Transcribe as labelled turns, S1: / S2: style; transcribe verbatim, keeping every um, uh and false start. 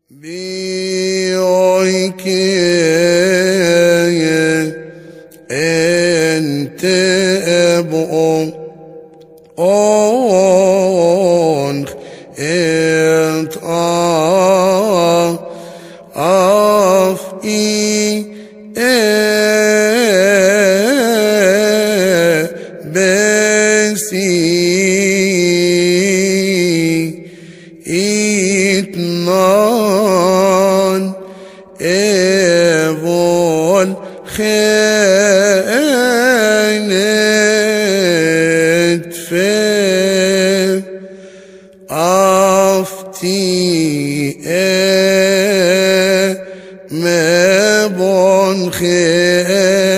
S1: بيويك انت ابو اونخ انت اف اي بسي اتنان ايفول خينت في افتي اه مبون خينت